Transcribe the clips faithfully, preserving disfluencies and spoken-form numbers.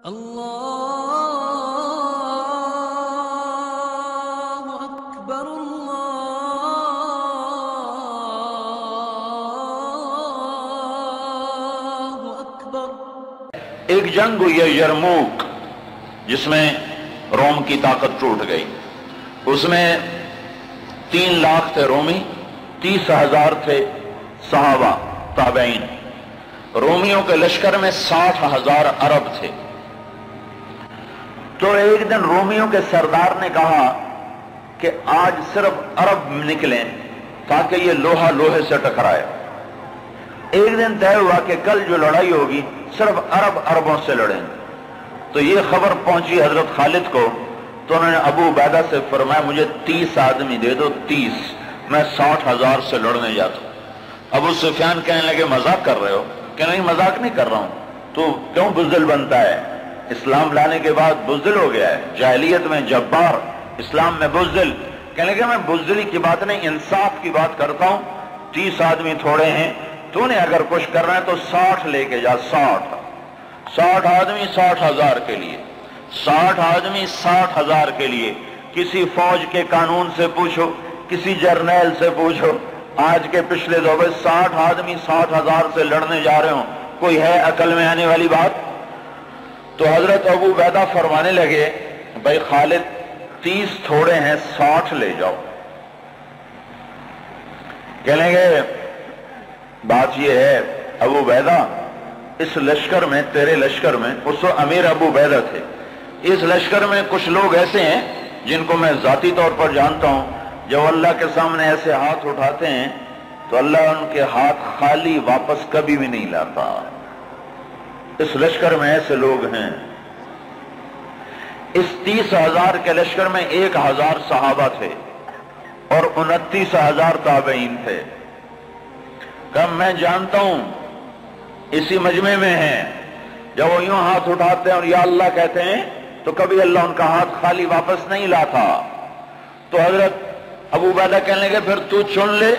اللہ اکبر اللہ اکبر۔ ایک جنگ ہوئی ہے یرموک، جس میں روم کی طاقت ٹوٹ گئی۔ اس میں تین لاکھ تھے رومی، تیس ہزار تھے صحابہ تابعین۔ رومیوں کے لشکر میں ساٹھ ہزار عرب تھے۔ تو ایک دن رومیوں کے سردار نے کہا کہ آج صرف عرب نکلیں تاکہ یہ لوہا لوہے سے ٹکرائے۔ ایک دن طے ہوا کہ کل جو لڑائی ہوگی صرف عرب عربوں سے لڑیں۔ تو یہ خبر پہنچی حضرت خالد کو، تو انہوں نے ابو عبیدہ سے فرمایا مجھے تیس آدمی دے دو، تیس، میں ساٹھ ہزار سے لڑنے جاتا ہوں۔ ابو سفیان کہنے لگے مذاق کر رہے ہو؟ کہ نہیں مذاق نہیں کر رہا ہوں، تو کیوں بزدل بنتا ہے؟ اسلام لانے کے بعد بزدل ہو گیا ہے، جاہلیت میں جبار، اسلام میں بزدل۔ کہنے لگے میں بزدلی کی بات نہیں، انصاف کی بات کرتا ہوں۔ تیس آدمی تھوڑے ہیں، تو نے اگر کچھ کرنا ہے تو ساٹھ لے کے جا، ساٹھ ساٹھ آدمی ساٹھ ہزار کے لیے، ساٹھ آدمی ساٹھ ہزار کے لیے۔ کسی فوج کے قانون سے پوچھو، کسی جرنیل سے پوچھو، آج کے پچھلے دور میں ساٹھ آدمی ساٹھ ہزار سے لڑنے جا رہے ہوں، کوئی ہے عقل میں آنے والی بات؟ تو حضرت ابو عبیدہ فرمانے لگے بھائی خالد تیس تھوڑے ہیں، ساٹھ لے جاؤ۔ کہنے گے بات یہ ہے ابو عبیدہ، اس لشکر میں، تیرے لشکر میں، اس وقت امیر ابو عبیدہ تھے، اس لشکر میں کچھ لوگ ایسے ہیں جن کو میں ذاتی طور پر جانتا ہوں، جب اللہ کے سامنے ایسے ہاتھ اٹھاتے ہیں تو اللہ ان کے ہاتھ خالی واپس کبھی بھی نہیں لاتا۔ اس لشکر میں ایسے لوگ ہیں۔ اس تیس ہزار کے لشکر میں ایک ہزار صحابہ تھے اور انتیس ہزار تابعین تھے۔ کم میں جانتا ہوں اسی مجمع میں ہیں، جب وہ یوں ہاتھ اٹھاتے ہیں اور یا اللہ کہتے ہیں تو کبھی اللہ ان کا ہاتھ خالی واپس نہیں لاتا۔ تو حضرت ابو عبیدہ کہنے لگے پھر تو چن لے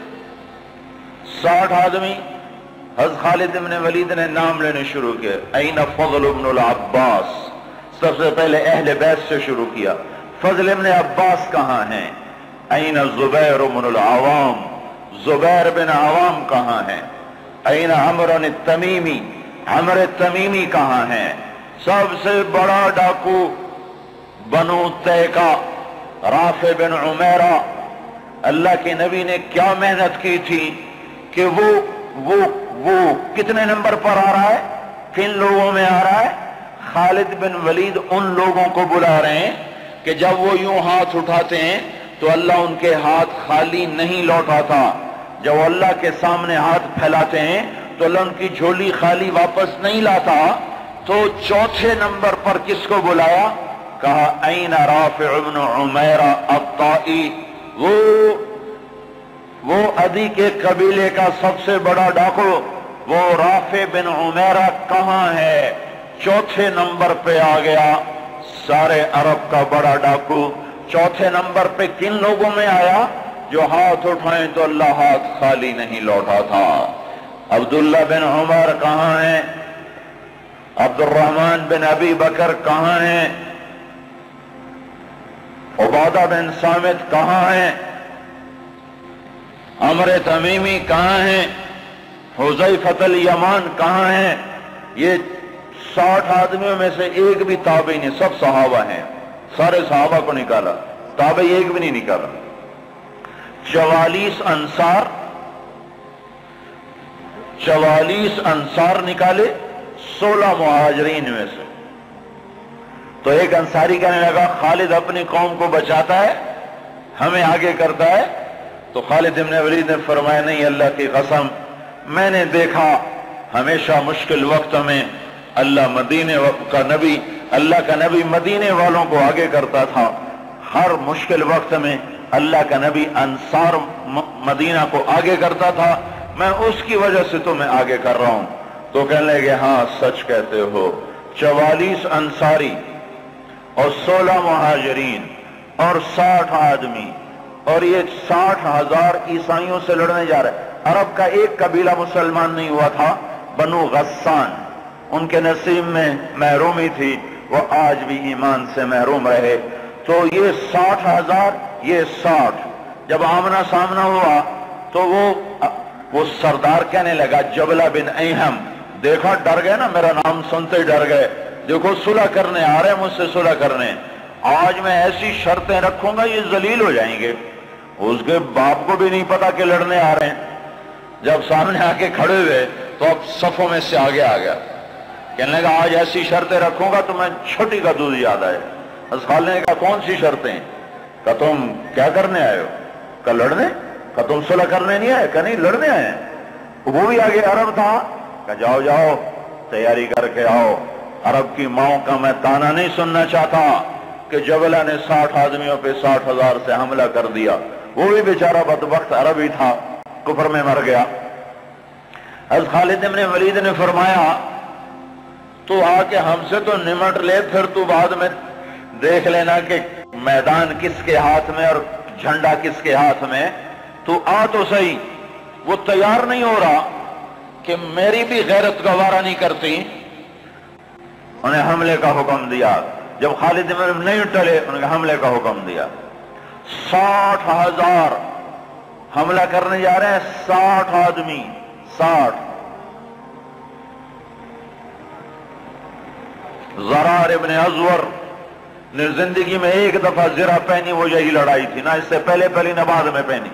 ساٹھ آدمی۔ حضرت خالد بن ولید نے نام لینے شروع کیا، این فضل بن العباس، سب سے پہلے اہل بیت سے شروع کیا، فضل بن عباس کہاں ہیں؟ این زبیر بن العوام، زبیر بن عوام کہاں ہیں؟ این عمر التمیمی، عمر التمیمی کہاں ہیں؟ سب سے بڑا ڈاکو بنو تیکا، رافع بن عمیرہ۔ اللہ کے نبی نے کیا محنت کی تھی کہ وہ وہ وہ کتنے نمبر پر آ رہا ہے، کن لوگوں میں آ رہا ہے؟ خالد بن ولید ان لوگوں کو بلا رہے ہیں کہ جب وہ یوں ہاتھ اٹھاتے ہیں تو اللہ ان کے ہاتھ خالی نہیں لوٹاتا، جب اللہ کے سامنے ہاتھ پھیلاتے ہیں تو اللہ ان کی جھولی خالی واپس نہیں لاتا۔ تو چوتھے نمبر پر کس کو بلایا؟ کہا این رافع بن عمیرہ الطائی، وہ وہ عدی کے قبیلے کا سب سے بڑا ڈاکو، وہ رافع بن عمیرہ کہاں ہے؟ چوتھے نمبر پہ آ گیا، سارے عرب کا بڑا ڈاکو۔ چوتھے نمبر پہ کن لوگوں میں آیا؟ جو ہاتھ اٹھائیں تو اللہ ہاتھ خالی نہیں لوٹا تھا۔ عبداللہ بن عمر کہاں ہیں؟ عبد الرحمن بن ابی بکر کہاں ہیں؟ عبادہ بن صامت کہاں ہیں؟ عمر تمیمی کہاں ہیں؟ حذیفۃ الیمان کہاں ہیں؟ یہ ساٹھ آدمیوں میں سے ایک بھی تابعی نہیں، سب صحابہ ہیں، سارے صحابہ کو نکالا، تابعی ایک بھی نہیں نکالا۔ چوالیس انصار، چوالیس انصار نکالے سولہ مہاجرین میں سے۔ تو ایک انصاری کہنے لگا خالد اپنی قوم کو بچاتا ہے، ہمیں آگے کرتا ہے۔ تو خالد بن ولید نے فرمایا نہیں، اللہ کی قسم میں نے دیکھا ہمیشہ مشکل وقت میں اللہ مدینے کا نبی اللہ کا نبی مدینے والوں کو آگے کرتا تھا، ہر مشکل وقت میں اللہ کا نبی انصار مدینہ کو آگے کرتا تھا، میں اس کی وجہ سے تمہیں آگے کر رہا ہوں۔ تو کہنے لگے ہاں سچ کہتے ہو، چوالیس انصاری اور سولہ مہاجرین اور ساٹھ آدمی، اور یہ ساٹھ ہزار عیسائیوں سے لڑنے جا رہے۔ عرب کا ایک قبیلہ مسلمان نہیں ہوا تھا، بنو غسان، ان کے نصیب میں محرومی تھی، وہ آج بھی ایمان سے محروم رہے۔ تو یہ ساٹھ ہزار، یہ ساٹھ، جب آمنا سامنا ہوا تو وہ وہ سردار کہنے لگا جبلہ بن ایہم، دیکھا ڈر گئے نا، میرا نام سنتے ہی ڈر گئے، دیکھو صلح کرنے آ رہے ہیں مجھ سے صلح کرنے، آج میں ایسی شرطیں رکھوں گا یہ ذلیل ہو جائیں گے۔ اس کے باپ کو بھی نہیں پتا کہ لڑنے آ رہے ہیں، جب سامنے آ کے کھڑے ہوئے تو اب صفوں میں سے آگے آ گیا، کہنے لگا آج ایسی شرطیں رکھوں گا تو میں چھوٹی کا دودھ یاد آئے۔ حضرت خالد نے کہا کون سی شرطیں؟ کہ تم کیا کرنے آئے ہو؟ کہ لڑنے۔ کہ تم صلح کرنے نہیں آئے؟ کہ نہیں لڑنے آئے ہیں۔ وہ بھی آگے عرب تھا، کہ جاؤ جاؤ تیاری کر کے آؤ، عرب کی ماؤں کا میں تانا نہیں سننا چاہتا کہ جبلہ نے ساٹھ آدمیوں پہ ساٹھ ہزار سے حملہ کر دیا، وہ بھی بیچارہ بدبخت عربی تھا، کفر میں مر گیا۔ حضرت خالد بن ولید نے فرمایا تو آ کے ہم سے تو نمٹ لے، پھر تو بعد میں دیکھ لینا کہ میدان کس کے ہاتھ میں اور جھنڈا کس کے ہاتھ میں، تو آ تو صحیح۔ وہ تیار نہیں ہو رہا کہ میری بھی غیرت گوارا نہیں کرتی، انہیں حملے کا حکم دیا۔ جب خالد بن نہیں ٹلے انہوں نے حملے کا حکم دیا۔ ساٹھ ہزار حملہ کرنے جا رہے ہیں، ساٹھ آدمی، ساٹھ۔ زرار ابن ازور نے زندگی میں ایک دفعہ زرہ پہنی، وہ یہی لڑائی تھی، نہ اس سے پہلے پہلی نہ بعد میں پہنی۔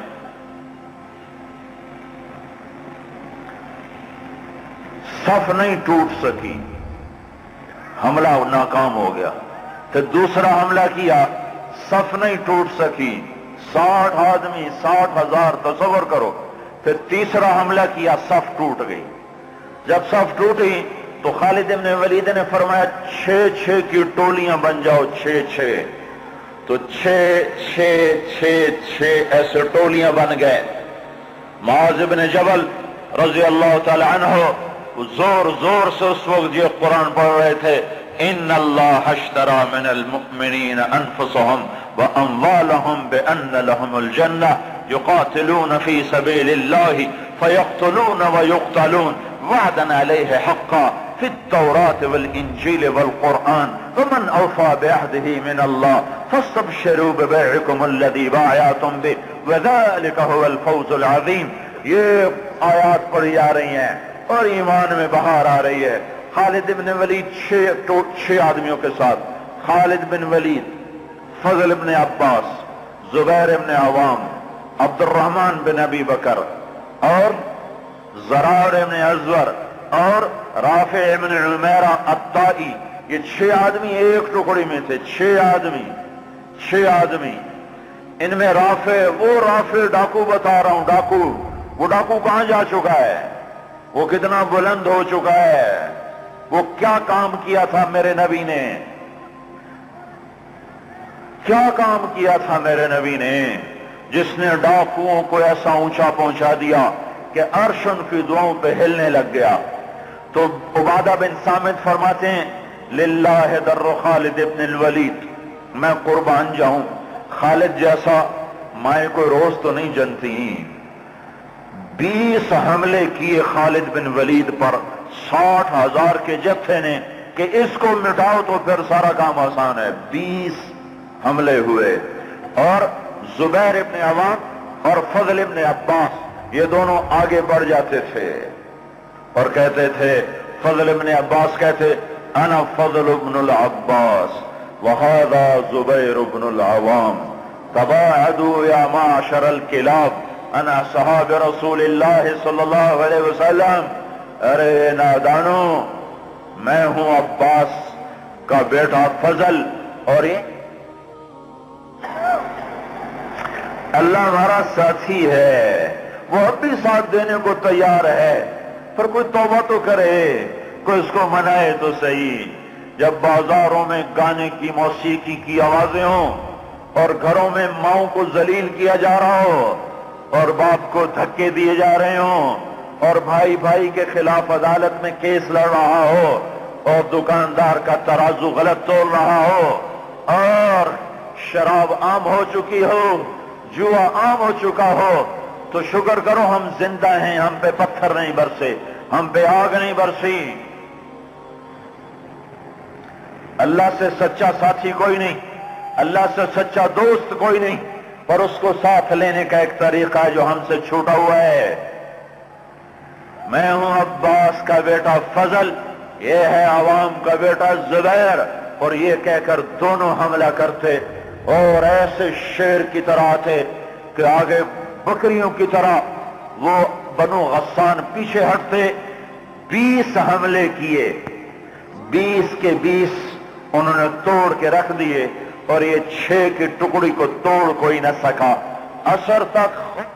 صف نہیں ٹوٹ سکی، حملہ ناکام ہو گیا۔ پھر دوسرا حملہ کیا، صف نہیں ٹوٹ سکی، ساٹھ آدمی، ساٹھ ہزار، تصور کرو۔ پھر تیسرا حملہ کیا، صف ٹوٹ گئی۔ جب صف ٹوٹی تو خالد بن ولید نے فرمایا چھ چھ کی ٹولیاں بن جاؤ، چھ چھ۔ تو چھ چھ چھ چھ ایسے ٹولیاں بن گئے۔ معاذ بن جبل رضی اللہ تعالی عنہ زور زور سے اس وقت یہ قرآن پڑھ رہے تھے، ان اللہ اشترى من المؤمنین انفسهم واموالهم بان لهم الجنہ یقاتلون فی سبیل اللہ فیقتلون ویقتلون وعدا علیہ حقا فی التوراة والانجیل والقرآن ومن اوفى بعهده من اللہ فاستبشروا ببیعکم الذی بايعتم به وذلك هو الفوز العظیم۔ یہ آیات پڑھی جا رہی ہیں اور ایمان میں بہار آ رہی ہے۔ خالد بن ولید چھ چھ آدمیوں کے ساتھ، خالد بن ولید، فضل بن عباس، زبیر بن عوام، عبد الرحمن بن ابی بکر اور زرار بن ازور اور رافع بن عمیرہ الطائی، یہ چھ آدمی ایک ٹکڑی میں تھے، چھ آدمی چھ آدمی ان میں رافع، وہ رافع ڈاکو بتا رہا ہوں، ڈاکو، وہ ڈاکو کہاں جا چکا ہے، وہ کتنا بلند ہو چکا ہے، وہ کیا کام کیا تھا میرے نبی نے، کیا کام کیا تھا میرے نبی نے، جس نے ڈاکوؤں کو ایسا اونچا پہنچا دیا کہ عرش ان کی دعاؤں پہ ہلنے لگ گیا۔ تو عبادہ بن صامت فرماتے ہیں للہ در خالد ابن الولید، میں قربان جاؤں، خالد جیسا مائیں کوئی روز تو نہیں جنتی۔ بیس حملے کیے خالد بن ولید پر ساٹھ ہزار کے جتھے نے کہ اس کو مٹاؤ تو پھر سارا کام آسان ہے۔ بیس حملے ہوئے اور زبیر ابن عوام اور فضل ابن عباس یہ دونوں آگے بڑھ جاتے تھے اور کہتے تھے، فضل ابن عباس کہتے انا فضل ابن العباس وہذا زبیر ابن العوام تباعدوا یا معشر الکلاب انا صحاب رسول اللہ صلی اللہ علیہ وسلم۔ ارے نادانو، میں ہوں عباس کا بیٹا فضل اور یہ اللہ ہمارا ساتھی ہے، وہ اب بھی ساتھ دینے کو تیار ہے، پر کوئی توبہ تو کرے، کوئی اس کو منائے تو صحیح۔ جب بازاروں میں گانے کی موسیقی کی آوازیں ہوں اور گھروں میں ماؤں کو ذلیل کیا جا رہا ہو اور باپ کو دھکے دیے جا رہے ہوں اور بھائی بھائی کے خلاف عدالت میں کیس لڑ رہا ہو اور دکاندار کا ترازو غلط تول رہا ہو اور شراب عام ہو چکی ہو، جوا عام ہو چکا ہو، تو شکر کرو ہم زندہ ہیں، ہم پہ پتھر نہیں برسے، ہم پہ آگ نہیں برسی۔ اللہ سے سچا ساتھی کوئی نہیں، اللہ سے سچا دوست کوئی نہیں، پر اس کو ساتھ لینے کا ایک طریقہ ہے جو ہم سے چھوٹا ہوا ہے۔ میں ہوں عباس کا بیٹا فضل، یہ ہے عوام کا بیٹا زبیر، اور یہ کہہ کر دونوں حملہ کرتے اور ایسے شیر کی طرح تھے کہ آگے بکریوں کی طرح وہ بنو غسان پیچھے ہٹتے۔ بیس حملے کیے، بیس کے بیس انہوں نے توڑ کے رکھ دیے، اور یہ چھ کی ٹکڑی کو توڑ کوئی نہ سکا اثر تک۔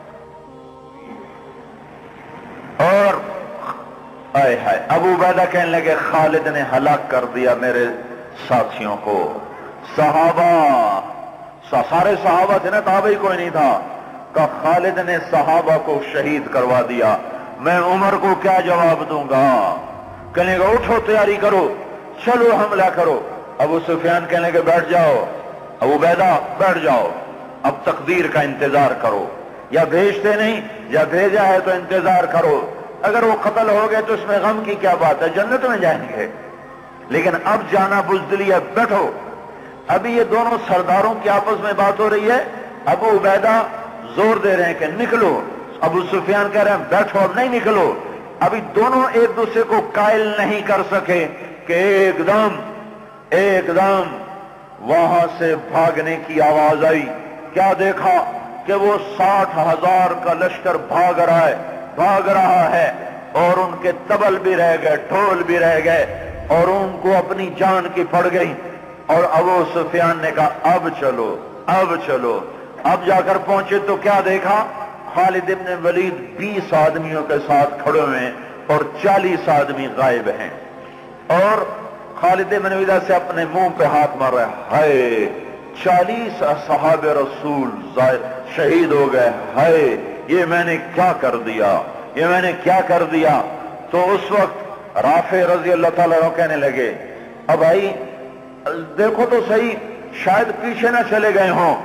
اور آئے ہائے ابو عبیدہ کہنے لگے خالد نے ہلاک کر دیا میرے ساتھیوں کو۔ صحابہ سارے صحابہ تھے نا، تابعی کوئی نہیں تھا، کہ خالد نے صحابہ کو شہید کروا دیا، میں عمر کو کیا جواب دوں گا؟ کہنے گا اٹھو تیاری کرو، چلو حملہ کرو۔ ابو سفیان کہنے کے بیٹھ جاؤ، ابو عبیدہ بیٹھ جاؤ، اب تقدیر کا انتظار کرو، یا بھیجتے نہیں یا بھیجا ہے تو انتظار کرو، اگر وہ قتل ہو گئے تو اس میں غم کی کیا بات ہے، جنت میں جائیں گے، لیکن اب جانا بزدلی ہے، بیٹھو۔ ابھی یہ دونوں سرداروں کی آپس میں بات ہو رہی ہے، ابو عبیدہ زور دے رہے ہیں کہ نکلو، ابو سفیان کہہ رہے ہیں بیٹھو اب نہیں نکلو۔ ابھی دونوں ایک دوسرے کو قائل نہیں کر سکے کہ ایک دم ایک دم وہاں سے بھاگنے کی آواز آئی۔ کیا دیکھا کہ وہ ساٹھ ہزار کا لشکر بھاگ رہا ہے بھاگ رہا ہے اور ان کے طبل بھی رہ گئے، ڈھول بھی رہ گئے، اور ان کو اپنی جان کی پڑ گئی۔ اور ابو سفیان نے کہا اب چلو اب چلو۔ اب جا کر پہنچے تو کیا دیکھا؟ خالد ابن ولید بیس آدمیوں کے ساتھ کھڑے ہوئے ہیں اور چالیس آدمی غائب ہیں، اور خالد ابن ولید سے اپنے منہ پہ ہاتھ مار رہا ہے، ہائے چالیس اصحاب رسول شہید ہو گئے، ہائے یہ میں نے کیا کر دیا، یہ میں نے کیا کر دیا۔ تو اس وقت رافع رضی اللہ تعالیٰ عنہ کہنے لگے اب بھائی دیکھو تو صحیح، شاید پیچھے نہ چلے گئے ہوں،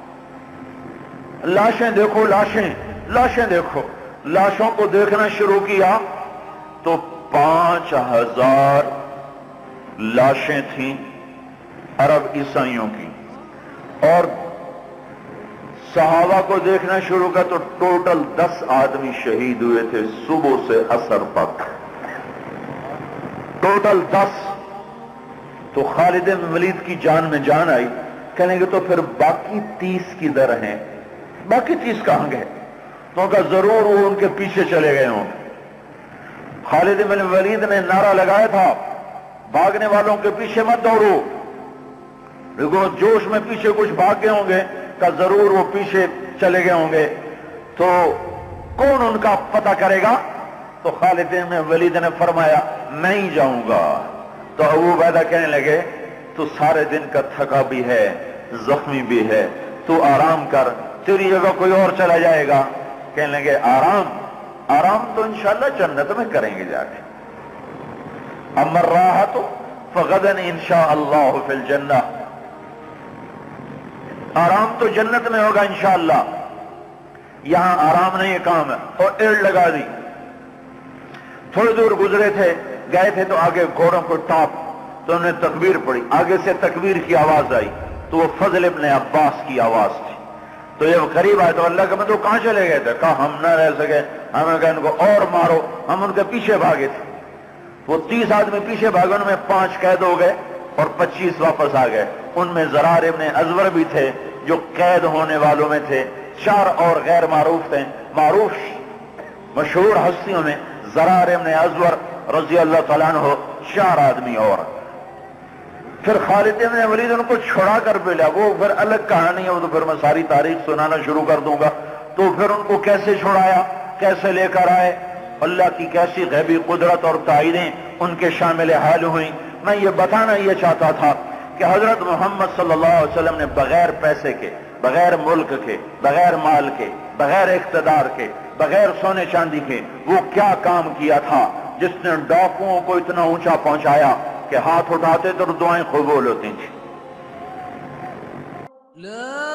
لاشیں دیکھو لاشیں لاشیں دیکھو۔ لاشوں کو دیکھنا شروع کیا تو پانچ ہزار لاشیں تھیں عرب عیسائیوں کی، اور صحابہ کو دیکھنا شروع کیا تو ٹوٹل دس آدمی شہید ہوئے تھے صبح سے عصر تک، ٹوٹل دس۔ تو خالد بن ولید کی جان میں جان آئی، کہنے گے تو پھر باقی تیس کدھر ہیں، باقی تیس کہاں گئے؟ تو کہا ضرور وہ ان کے پیچھے چلے گئے ہوں۔ خالد بن ولید نے نعرہ لگایا تھا بھاگنے والوں کے پیچھے مت دوڑو، دیکھو جوش میں پیچھے کچھ بھاگ گئے ہوں گے، کہ ضرور وہ پیچھے چلے گئے ہوں گے، تو کون ان کا پتہ کرے گا؟ تو خالد بن ولید نے فرمایا میں ہی جاؤں گا۔ تو ابو عبیدہ کہنے لگے تو سارے دن کا تھکا بھی ہے، زخمی بھی ہے، تو آرام کر، تیری جگہ کوئی اور چلا جائے گا۔ کہنے لگے آرام آرام تو انشاءاللہ جنت میں کریں گے جا کے، اما الراحۃ فغدا انشاءاللہ فی الجنہ، آرام تو جنت میں ہوگا انشاءاللہ، یہاں آرام نہیں کام ہے۔ اور ایڑ لگا دی، تھوڑی دور گزرے تھے گئے تھے تو آگے گھوڑوں کو ٹاپ، تو انہوں نے تکبیر پڑھی، آگے سے تکبیر کی آواز آئی تو وہ فضل ابن عباس کی آواز تھی۔ تو جب قریب آئے تو اللہ کے بندو کہاں چلے گئے تھے؟ کہا ہم نہ رہ سکے، ہمیں کہا ان کو اور مارو، ہم ان کے پیچھے بھاگے تھے۔ وہ تیس آدمی پیچھے بھاگے، ان میں پانچ قید ہو گئے اور پچیس واپس آ گئے، ان میں زرار ابن ازور بھی تھے جو قید ہونے والوں میں تھے، چار اور غیر معروف تھے، معروف مشہور ہستیوں میں زرار ابن ازور رضی اللہ تعالیٰ عنہ، چار آدمی اور۔ پھر خالد بن ولید ان کو چھڑا کر بھی لیا، وہ پھر الگ کہانی ہے، وہ تو پھر میں ساری تاریخ سنانا شروع کر دوں گا۔ تو پھر ان کو کیسے چھڑایا، کیسے لے کر آئے، اللہ کی کیسی غیبی قدرت اور تائیدیں ان کے شامل حال ہوئیں۔ میں یہ بتانا یہ چاہتا تھا کہ حضرت محمد صلی اللہ علیہ وسلم نے بغیر پیسے کے، بغیر ملک کے، بغیر مال کے، بغیر اقتدار کے، بغیر سونے چاندی کے وہ کیا کام کیا تھا جس نے ڈاکوؤں کو اتنا اونچا پہنچایا کہ ہاتھ اٹھاتے تو دعائیں قبول ہوتی تھیں۔